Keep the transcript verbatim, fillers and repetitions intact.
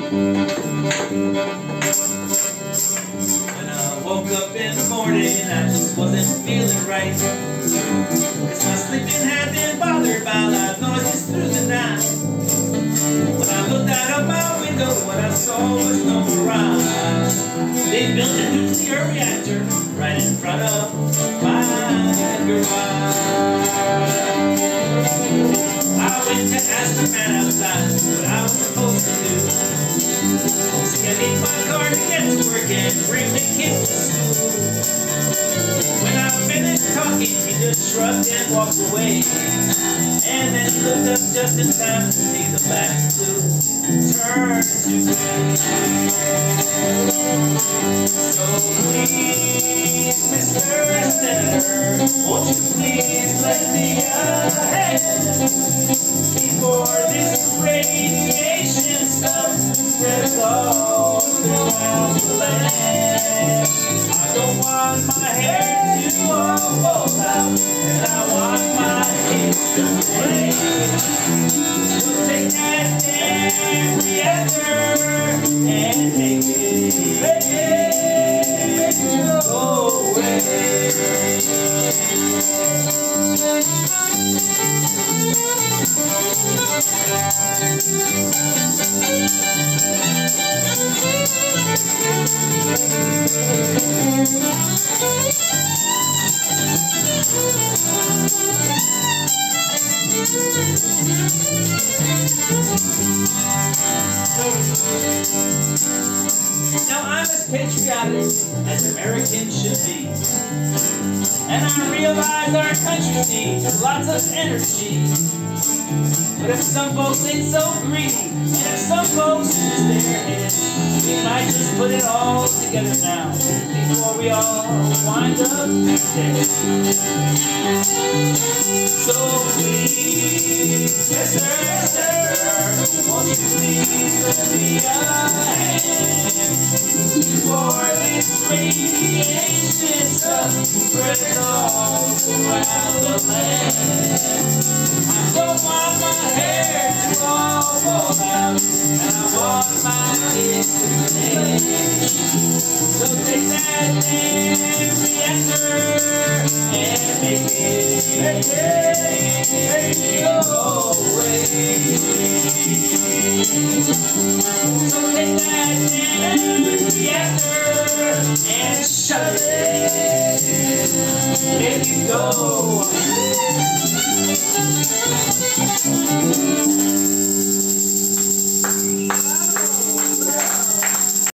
When I woke up in the morning, I just wasn't feeling right, 'cause my sleeping had been bothered by loud noises through the night. When I looked out of my window, what I saw was no mirage. They built a nuclear reactor right in front of my garage. I went to ask the man outside what I was supposed to do. See, I need my car to get to work and bring the kids to school. When I finished talking, he just shrugged and walked away. And then he looked up just in time to see the black and blue turn to gray. So please, Mister Senator, won't you please let me ahead before this radiation stuff spreads all throughout the land. I don't want my hair to all fall out, and I want my kids to play. So take that damn reactor and make it, make it go away. Now I'm as patriotic as Americans should be, and I realize our country needs lots of energy. But if some folks ain't so greedy, and if some folks use their heads, we might just put it all together now before we all wind up dead. So please, Mister Senator, won't you please let me ahead before this radiation stuff spreads all throughout the land. I don't want my hair to all fall out, and I want my kids to play. So take that damn reactor and make it, make it, make it go away. So take that damn reactor and shut it, make it go away.